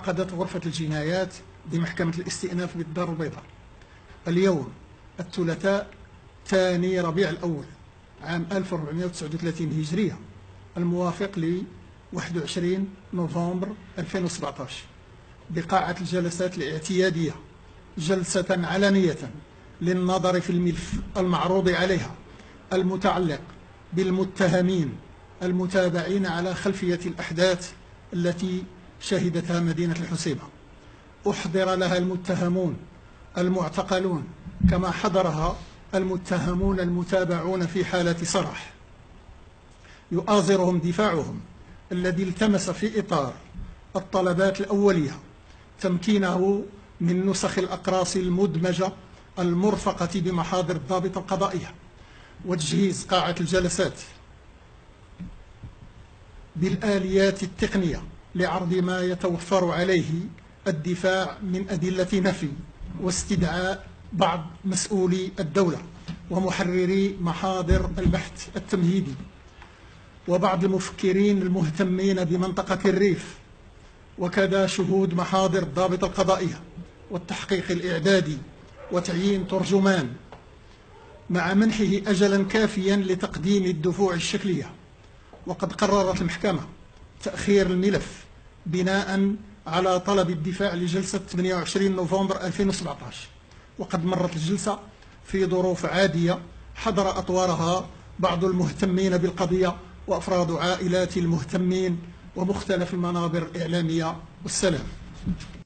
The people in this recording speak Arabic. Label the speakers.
Speaker 1: عقدت غرفة الجنايات بمحكمة الاستئناف بالدار البيضاء اليوم الثلاثاء 2 ربيع الأول عام 1439 هجرية الموافق ل 21 نوفمبر 2017 بقاعة الجلسات الاعتيادية جلسة علنية للنظر في الملف المعروض عليها المتعلق بالمتهمين المتابعين على خلفية الأحداث التي شهدتها مدينة الحسيبة. أحضر لها المتهمون المعتقلون كما حضرها المتهمون المتابعون في حالة سرح. يؤازرهم دفاعهم الذي التمس في إطار الطلبات الأولية تمكينه من نسخ الأقراص المدمجة المرفقة بمحاضر الضابط القضائية وتجهيز قاعة الجلسات بالآليات التقنية لعرض ما يتوفر عليه الدفاع من أدلة نفي واستدعاء بعض مسؤولي الدولة ومحرري محاضر البحث التمهيدي وبعض المفكرين المهتمين بمنطقة الريف وكذا شهود محاضر الضابط القضائية والتحقيق الإعدادي وتعيين ترجمان مع منحه أجلا كافيا لتقديم الدفوع الشكلية. وقد قررت المحكمة تأخير الملف بناء على طلب الدفاع لجلسة 28 نوفمبر 2017. وقد مرت الجلسة في ظروف عادية حضر أطوارها بعض المهتمين بالقضية وأفراد عائلات المهتمين ومختلف المنابر الإعلامية. والسلام.